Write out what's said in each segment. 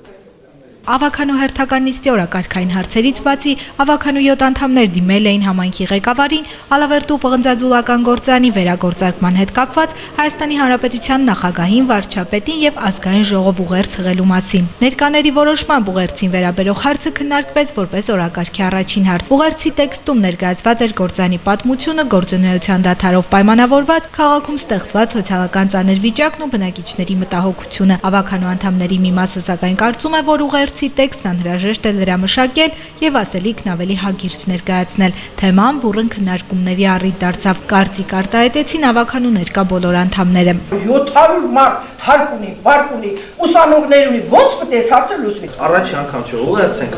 Ավականու հերթական նիստի օրակարգային հարցերից բացի ավականու 7 անդամներ դիմել էին համայնքի ղեկավարին Ալավերդու պղնձաձուլական գործարանի վերագործարկման հետ կապված Հայաստանի Հանրապետության նախագահին, վարչապետին եւ ազգային ժողով ուղերձ հղելու մասին։ Ներկաների որոշմամբ ուղերձին վերաբերող հարցը քննարկվեց որպես օրակարգի առաջին հարց։ Ուղերձի տեքստում ներկայացված էր գործարանի պատմությունը, գործունեության դադարով պայմանավորված քաղաքում ստեղծված սոցիալական ծանր վիճակն ու բնակիչների մտահոգությունը։ Ավականու անդամների մի մասը սակայն կարծում է, որ ուղերձի տեքստն անհրաժեշտ է լրամշակել եւ ասելիքն ավելի հագիրճ ներկայացնել։ Թեման բուռն քննարկումների առիթ դարձավ, կարծիք արտահայտեցին ավականու ներկա բոլոր անդամները։ 700 մարդ հարկ ունի, վարկ ունի, ուսանողներ ունի, ո՞նց պետք է հարցը լուծվի։ Առաջի անգամ չէ, ուղերձ ենք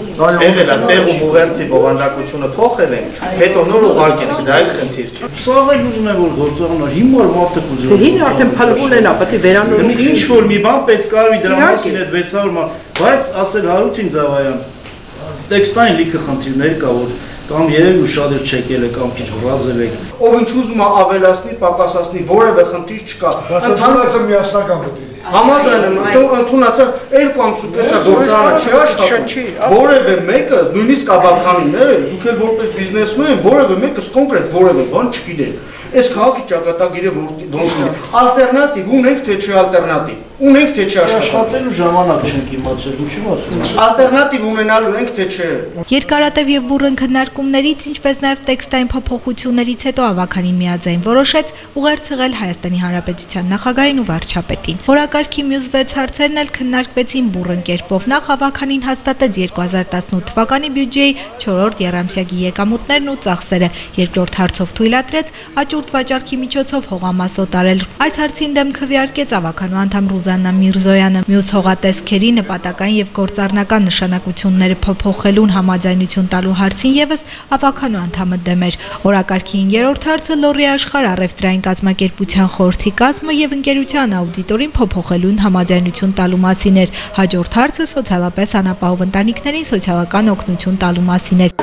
եղել է տեղում ուղերձի բովանդակությունը փոխել են, հետո նոր ուղարկել, դա էլ խնդիր չէ։ Սաղ էլ ուզում եմ որ գործողանար, հիմար մարդը կուզի։ Հին արդեն փլվում են, պետք է վերանորոգել։ Ինչ որ մի բան պետք կարվի դրա մասին այդ 600 մարդ, բայց ասել Հարութին Զավայան, տեքստային լիքը խնդիրներ կա որ կամ երևի ուշադիր չեկել եք կամ քիչ հրազել եք։ Ով ինչ ուզում է ավելացնի, պակասացնի, որևէ խնդիր չկա։ Ընդհանրացը միասնական պետք է։ Համաձայն եմ, ընդունածը 2 ամսուկեսա գործարանը չի աշխատում։ Որևէ մեկը, նույնիսկ ավականիներ, դուք էլ որպես բիզնեսմեն, որևէ մեկը կոնկրետ որևէ բան չգիտեն։ Այս քաղաքի ճակատագիրը ոնց լինի։ Ալտերնատիվ ունենք թե չի ալտերնատիվ։ Ունենք թե չի աշխատելու ժամանակ չենք իմացել, ու չի ասում։ Ալտերնատիվ ունենալու ենք թե չէ։ Երկարատև եւ բուռն քննարկումներից, ինչպես նաեւ տեքստային փոփոխություններից հետո ավականին միաձայն որոշեց ուղերձ հղել Հայաստանի Հանրապետության նախագահին ու վարչապետին։ Օրակարգի մյուս 6 հարցերն էլ քննարկվեցին բուռն կերպով։ Նախ ավականին հաստատեց 2018 թվականի բյուջեի 4-րդ եռամսյակի եկամուտներն ու ծախսերը, երկրորդ հարցով թույլատրեց աճուրդ վաճառքի միջոցով հողամաս օտարել։ Այս հարցին դեմ քվեարկեց ավականու անդամ Ռուզաննա Միրզոյանը։ Մյուս հողատեսքերի նպատական եւ գործառնական նշանակությունները փոփոխելուն համաձայնություն տալու հարցին եւս ավականու անդամը դեմ էր։ Օրակարգի 9-րդ հարցը Լոռի աշխարհ առևտրային կազմակերպության խորհրդի կազմը եւ ընկերության աուդիտորին փոփոխելուն համաձայնություն տալու մասին էր։ Հաջորդ հարցը սոցիալապես անապահով ընտանիքներին սոցիալական օգնություն տալու մասին էր։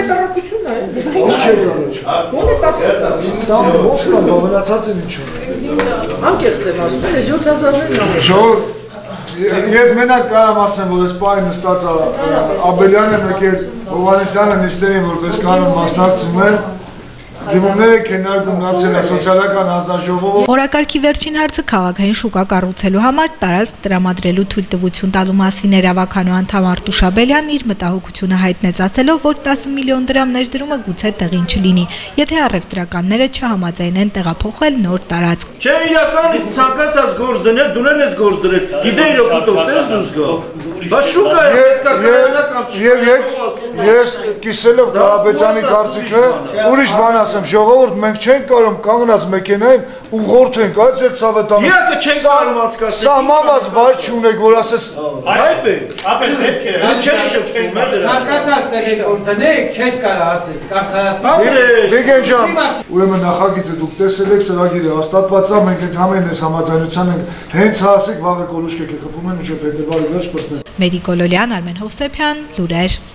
Անկեղծ եմ ասում, այս 7000-ներն ամեն։ Ժողովուրդ, ես մենակ կարամ ասեմ, որ այս պահին նստած Աբելյանը մեկ էլ Հովհաննիսյանը նիստերին որպես կանոն մասնակցում են, դիմումները քննարկում նացել է սոցիալական հանձնաժողովը։ Օրակարգի վերջին հարցը քաղաքային շուկա կառուցելու համար տարածք տրամադրելու թույլտվություն տալու մասին էր ավականու անդամ Արտուշ Աբելյանն իր մտահոգությունը հայտնեց, ասելով, որ 10 միլիոն դրամ ներդրումը գուցե տեղին չլինի, եթե առևտրականները չհամաձայնեն տեղափոխել նոր տարածք։ Չէ, իրականից ցանկացած գործ դնել, դու ես գործ դրել։ Գիտեի օգուտով տես դուս գա։ Բայց շուկա է պետք է կայանական։ Եվ ես կիսելով Կարապետյանի կարծիքը, ուրիշ բան ասեմ, ժողովուրդ մենք չենք կարող կանգնած մեքենային ուղղորդենք այդ ձեր ցավետանը։ Իհարկե չենք կարող անցկացնել։ Սահմանված վար չունեք, որ ասես Այբ է, ապեր դեպքերը, չես շփվում դրա։ Ցանկացած տեղ որ դնեք, չես կարող ասես, կարդարացնի։ Վիգեն ջան, ուրեմն նախագիծը դուք տեսել եք, ծրագիրը հաստատված է, մենք ընդհանրապես այս համաձայնության ենք, հենց հասիկ վաղը կորուշ կեք խփում են, ինչով փետրվարի վերջ պրծնեն։ Մերի Կոլոլյան, Արմեն Հովսեփյան, լուրեր։